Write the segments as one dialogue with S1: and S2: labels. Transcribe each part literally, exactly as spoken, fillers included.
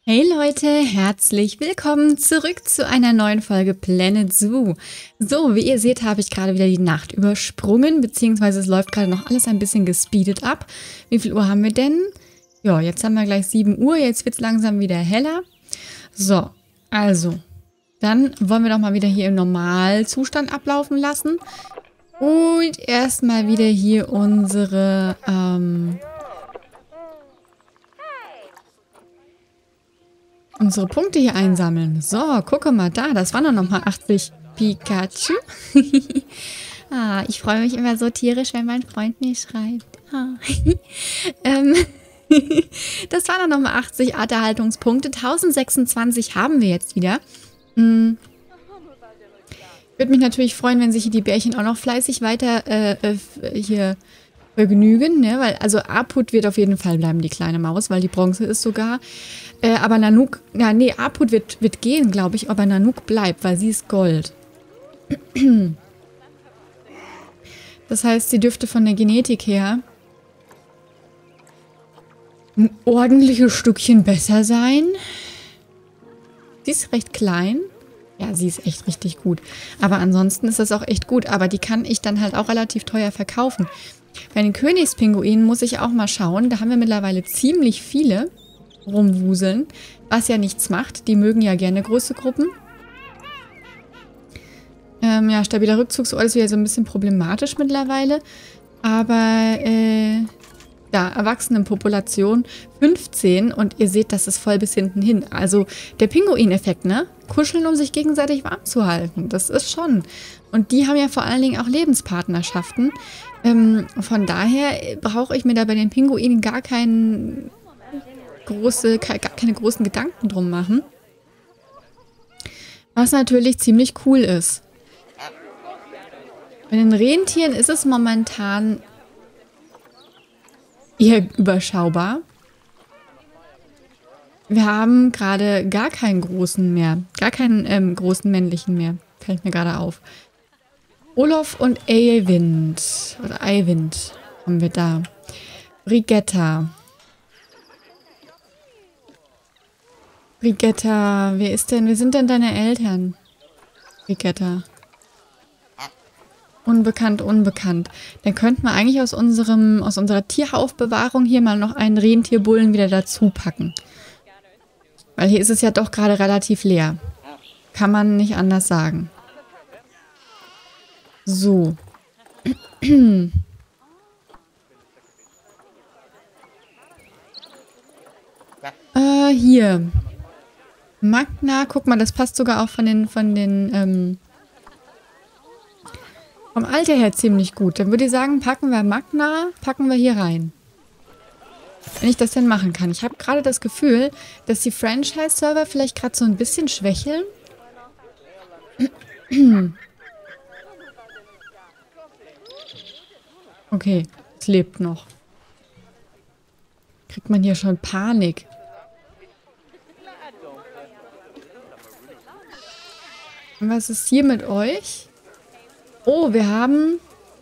S1: Hey Leute, herzlich willkommen zurück zu einer neuen Folge Planet Zoo. So, wie ihr seht, habe ich gerade wieder die Nacht übersprungen, beziehungsweise es läuft gerade noch alles ein bisschen gespeedet ab. Wie viel Uhr haben wir denn? Ja, jetzt haben wir gleich sieben Uhr, jetzt wird es langsam wieder heller. So, also, dann wollen wir doch mal wieder hier im Normalzustand ablaufen lassen. Und erstmal wieder hier unsere, ähm... unsere Punkte hier einsammeln. So, gucke mal da. Das waren doch nochmal achtzig Pikachu. Ah, ich freue mich immer so tierisch, wenn mein Freund mir schreibt. Ah. ähm, das waren doch nochmal achtzig Arterhaltungspunkte. tausendsechsundzwanzig haben wir jetzt wieder. Hm. Würde mich natürlich freuen, wenn sich hier die Bärchen auch noch fleißig weiter äh, hier vergnügen, ne? Weil, also Aput wird auf jeden Fall bleiben, die kleine Maus, weil die Bronze ist sogar. Äh, aber Nanook, ja, nee, Aput wird, wird gehen, glaube ich, aber Nanook bleibt, weil sie ist Gold. Das heißt, sie dürfte von der Genetik her ein ordentliches Stückchen besser sein. Sie ist recht klein. Ja, sie ist echt richtig gut. Aber ansonsten ist das auch echt gut. Aber die kann ich dann halt auch relativ teuer verkaufen. Bei den Königspinguinen muss ich auch mal schauen. Da haben wir mittlerweile ziemlich viele rumwuseln. Was ja nichts macht. Die mögen ja gerne große Gruppen. Ähm, ja, stabiler Rückzugsort ist wieder so ein bisschen problematisch mittlerweile. Aber, äh... ja, Erwachsenenpopulation fünfzehn und ihr seht, das ist voll bis hinten hin. Also der Pinguin-Effekt, ne? Kuscheln, um sich gegenseitig warm zu halten. Das ist schon. Und die haben ja vor allen Dingen auch Lebenspartnerschaften. Ähm, von daher brauche ich mir da bei den Pinguinen gar, kein große, gar keine großen Gedanken drum machen. Was natürlich ziemlich cool ist. Bei den Rentieren ist es momentan eher überschaubar. Wir haben gerade gar keinen großen mehr. Gar keinen ähm, großen männlichen mehr. Fällt mir gerade auf. Olaf und Eyvind. Oder Eyvind haben wir da. Brigitta. Brigitta, wer ist denn? Wer sind denn deine Eltern? Brigitta. Unbekannt, unbekannt. Dann könnten wir eigentlich aus unserem, aus unserer Tieraufbewahrung hier mal noch einen Rentierbullen wieder dazu packen. Weil hier ist es ja doch gerade relativ leer. Kann man nicht anders sagen. So. äh, hier. Magna, guck mal, das passt sogar auch von den, von den, ähm, vom Alter her ziemlich gut. Dann würde ich sagen, packen wir Magna, packen wir hier rein. Wenn ich das denn machen kann. Ich habe gerade das Gefühl, dass die Franchise-Server vielleicht gerade so ein bisschen schwächeln. Okay, es lebt noch. Kriegt man hier schon Panik. Und was ist hier mit euch? Oh, wir haben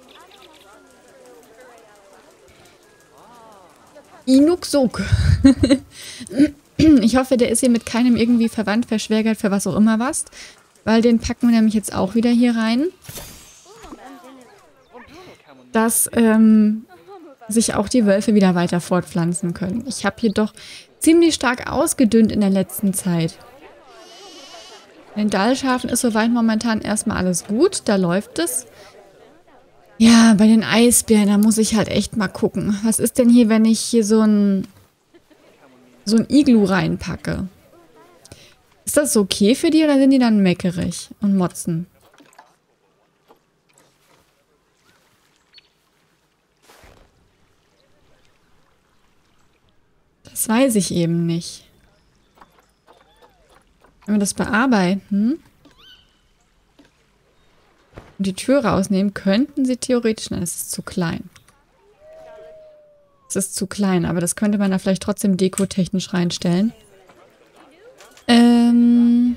S1: Inuksuk. Ich hoffe, der ist hier mit keinem irgendwie verwandt, verschwägert, für was auch immer was. Weil den packen wir nämlich jetzt auch wieder hier rein. Dass ähm, sich auch die Wölfe wieder weiter fortpflanzen können. Ich habe hier doch ziemlich stark ausgedünnt in der letzten Zeit. Bei den Dallschafen ist soweit momentan erstmal alles gut. Da läuft es. Ja, bei den Eisbären, da muss ich halt echt mal gucken. Was ist denn hier, wenn ich hier so ein so ein Iglu reinpacke? Ist das okay für die oder sind die dann meckerig und motzen? Das weiß ich eben nicht. Wenn wir das bearbeiten und die Tür rausnehmen, könnten sie theoretisch... Nein, es ist zu klein. Es ist zu klein, aber das könnte man da vielleicht trotzdem dekotechnisch reinstellen. Ähm...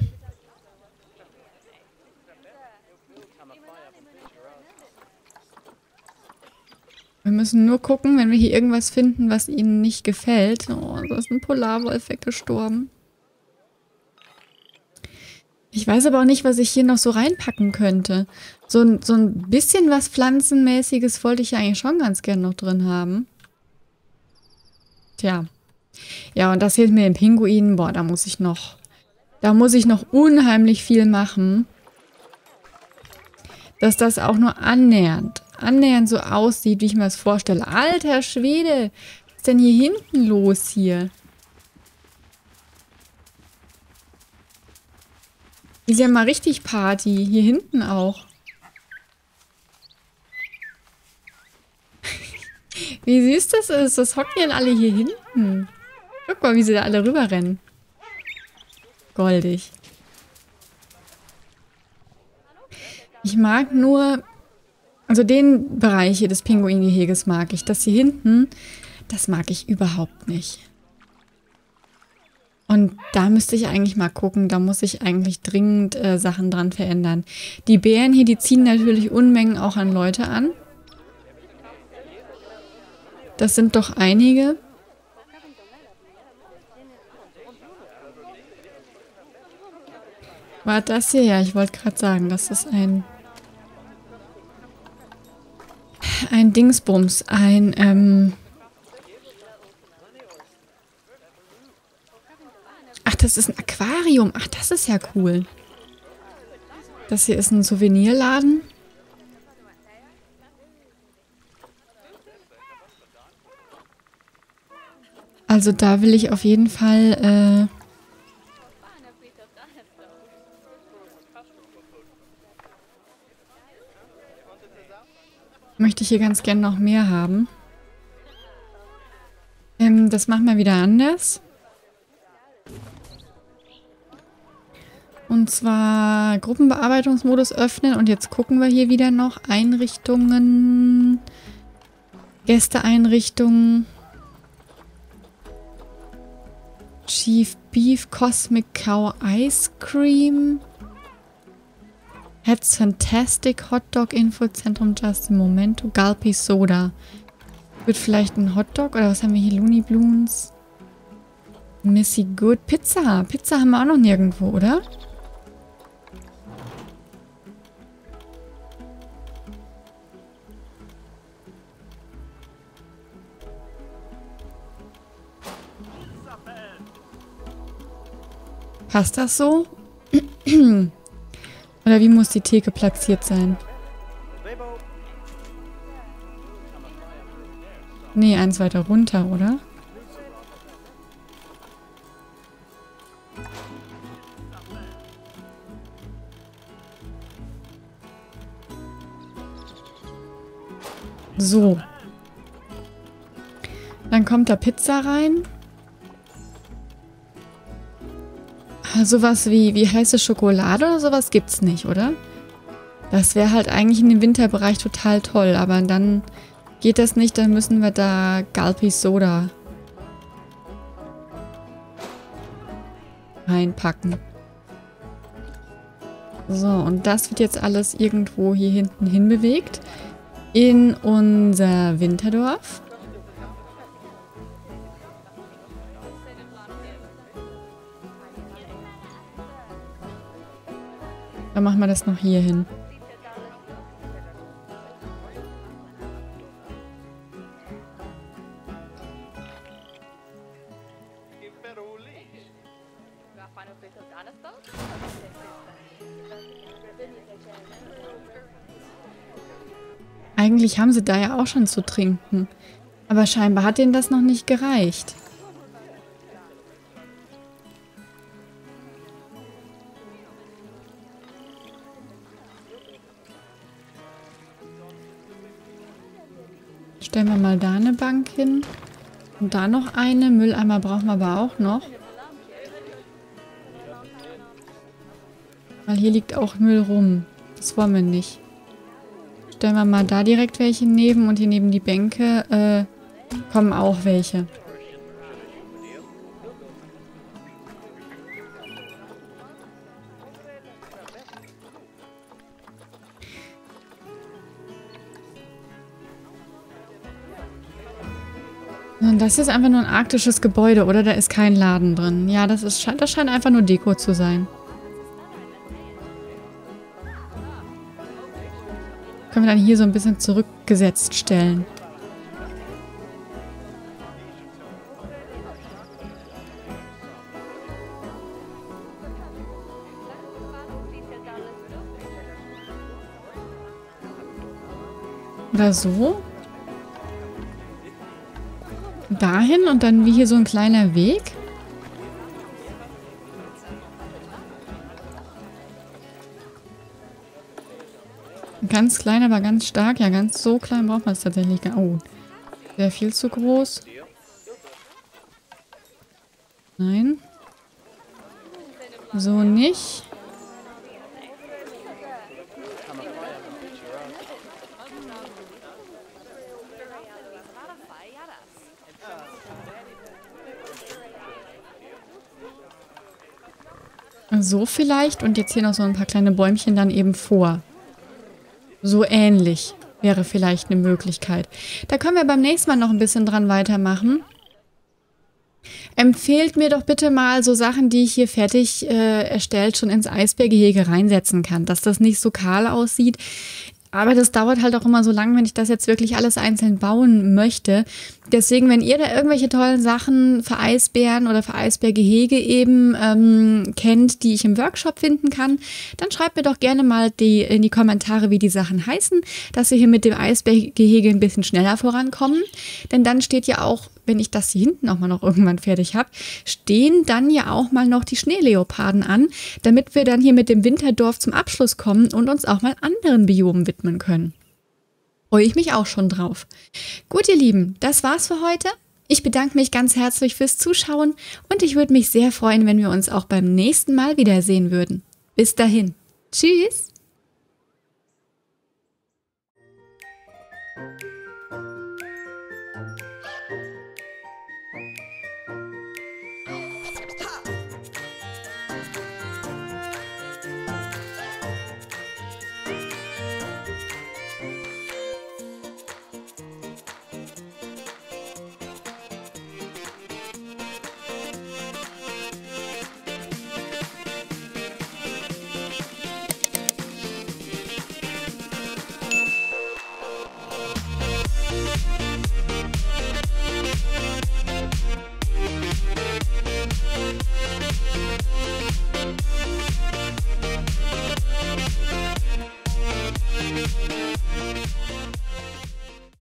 S1: Wir müssen nur gucken, wenn wir hier irgendwas finden, was ihnen nicht gefällt. Oh, da ist ein Polarwolf weggestorben. Ich weiß aber auch nicht, was ich hier noch so reinpacken könnte. So, ein- so ein bisschen was Pflanzenmäßiges wollte ich ja eigentlich schon ganz gern noch drin haben. Tja. Ja, und das hier mit den Pinguinen, boah, da muss ich noch, da muss ich noch unheimlich viel machen. Dass das auch nur annähernd, annähernd so aussieht, wie ich mir das vorstelle. Alter Schwede, was ist denn hier hinten los hier? Ist ja mal richtig Party. Hier hinten auch. Wie süß das ist. Das hocken ja alle hier hinten. Guck mal, wie sie da alle rüberrennen. Goldig. Ich mag nur... Also den Bereich hier des Pinguingeheges mag ich. Das hier hinten, das mag ich überhaupt nicht. Und da müsste ich eigentlich mal gucken, da muss ich eigentlich dringend äh, Sachen dran verändern. Die Bären hier, die ziehen natürlich Unmengen auch an Leute an. Das sind doch einige. War das hier? Ja, ich wollte gerade sagen, das ist ein... Ein Dingsbums, ein, ähm... Ach, das ist ein Aquarium. Ach, das ist ja cool. Das hier ist ein Souvenirladen. Also da will ich auf jeden Fall, äh... möchte ich hier ganz gern noch mehr haben. Ähm, das machen wir wieder anders. Und zwar Gruppenbearbeitungsmodus öffnen. Und jetzt gucken wir hier wieder noch. Einrichtungen. Gästeeinrichtungen. Chief Beef Cosmic Cow Ice Cream. Heads Fantastic Hotdog Infozentrum Just a Momento. Gulpy Soda. Wird vielleicht ein Hotdog? Oder was haben wir hier? Looney Bloons. Missy Good. Pizza. Pizza haben wir auch noch nirgendwo, oder? Passt das so? Oder wie muss die Theke platziert sein? Nee, eins weiter runter, oder? So. Dann kommt da Pizza rein. Sowas wie, wie heiße Schokolade oder sowas gibt's nicht, oder? Das wäre halt eigentlich in dem Winterbereich total toll, aber dann geht das nicht, dann müssen wir da Gulpy Soda reinpacken. So, und das wird jetzt alles irgendwo hier hinten hinbewegt. In unser Winterdorf. Dann machen wir das noch hier hin. Eigentlich haben sie da ja auch schon zu trinken. Aber scheinbar hat denen das noch nicht gereicht. Stellen wir mal da eine Bank hin. Und da noch eine. Mülleimer brauchen wir aber auch noch. Weil hier liegt auch Müll rum. Das wollen wir nicht. Stellen wir mal da direkt welche neben. Und hier neben die Bänke äh, kommen auch welche. Und das ist einfach nur ein arktisches Gebäude, oder? Da ist kein Laden drin. Ja, das ist, das scheint einfach nur Deko zu sein. Können wir dann hier so ein bisschen zurückgesetzt stellen. Oder so. Dahin und dann wie hier so ein kleiner Weg. Ganz klein, aber ganz stark. Ja, ganz so klein braucht man es tatsächlich gar nicht. Oh, wäre viel zu groß. Nein. So nicht. So vielleicht. Und jetzt hier noch so ein paar kleine Bäumchen dann eben vor. So ähnlich wäre vielleicht eine Möglichkeit. Da können wir beim nächsten Mal noch ein bisschen dran weitermachen. Empfehlt mir doch bitte mal so Sachen, die ich hier fertig äh, erstellt schon ins Eisbärgehege reinsetzen kann. Dass das nicht so kahl aussieht. Aber das dauert halt auch immer so lang, wenn ich das jetzt wirklich alles einzeln bauen möchte. Deswegen, wenn ihr da irgendwelche tollen Sachen für Eisbären oder für Eisbärgehege eben ähm, kennt, die ich im Workshop finden kann, dann schreibt mir doch gerne mal die, in die Kommentare, wie die Sachen heißen, dass wir hier mit dem Eisbärgehege ein bisschen schneller vorankommen. Denn dann steht ja auch, wenn ich das hier hinten auch mal noch irgendwann fertig habe, stehen dann ja auch mal noch die Schneeleoparden an, damit wir dann hier mit dem Winterdorf zum Abschluss kommen und uns auch mal anderen Biomen widmen können. Freue ich mich auch schon drauf. Gut, ihr Lieben, das war's für heute. Ich bedanke mich ganz herzlich fürs Zuschauen und ich würde mich sehr freuen, wenn wir uns auch beim nächsten Mal wiedersehen würden. Bis dahin. Tschüss!